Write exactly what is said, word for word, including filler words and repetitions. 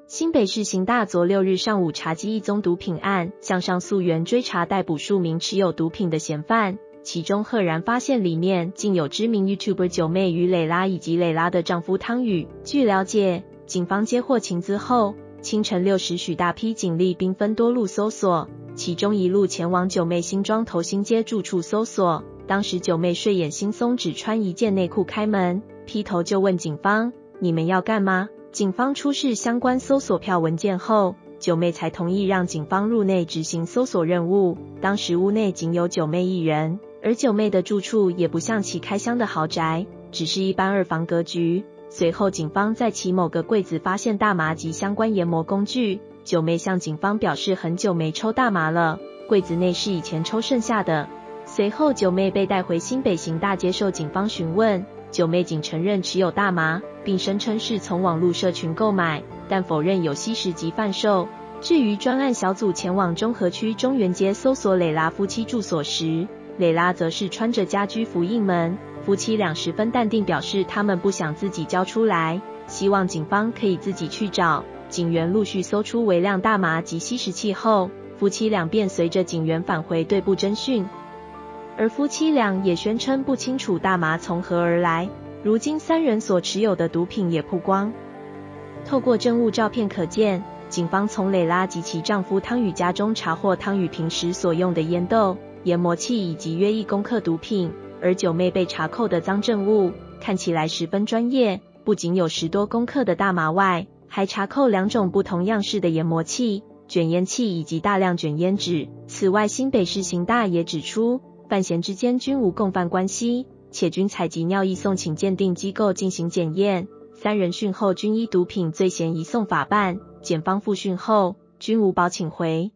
新北市刑大昨六日上午查缉一宗毒品案，向上溯源追查逮捕数名持有毒品的嫌犯，其中赫然发现里面竟有知名 YouTuber 九妹于蕾拉以及蕾拉的丈夫汤宇。据了解，警方接获情资后，清晨六时许大批警力兵分多路搜索，其中一路前往九妹新庄头新街住处搜索。当时九妹睡眼惺忪，只穿一件内裤开门，劈头就问警方：“你们要干嘛？”警方出示相关搜索票文件后，九妹才同意让警方入内执行搜索任务。当时屋内仅有九妹一人，而九妹的住处也不像其开箱的豪宅，只是一般二房格局。随后警方在其某个柜子发现大麻及相关研磨工具，九妹向警方表示很久没抽大麻了，柜子内是以前抽剩下的。随后九妹被带回新北刑大接受警方询问，九妹仅承认持有大麻，并声称是从网络社群购买，但否认有吸食及贩售。至于专案小组前往中和区中原街搜索蕾拉夫妻住所时，蕾拉则是穿着家居服应门，夫妻俩十分淡定，表示他们不想自己交出来，希望警方可以自己去找。警员陆续搜出微量大麻及吸食器后，夫妻俩便随着警员返回队部侦讯。而夫妻俩也宣称不清楚大麻从何而来。如今三人所持有的毒品也曝光。透过证物照片可见，警方从蕾拉及其丈夫汤宇家中查获汤宇平时所用的烟豆、研磨器以及约一公克毒品，而九妹被查扣的赃证物看起来十分专业，不仅有十多公克的大麻外，还查扣两种不同样式的研磨器、卷烟器以及大量卷烟纸。此外，新北市刑大也指出，犯嫌之间均无共犯关系，且均采集尿液送请鉴定机构进行检验，三人讯后均依毒品罪嫌移送法办，检方复讯后均无保请回。